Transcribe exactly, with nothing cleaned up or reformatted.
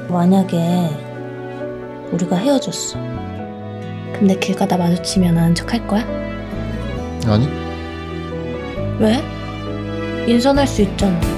만약에 우리가 헤어졌어. 근데 길 가다 마주치면 아는 척 할 거야? 아니. 왜? 인사할 수 있잖아.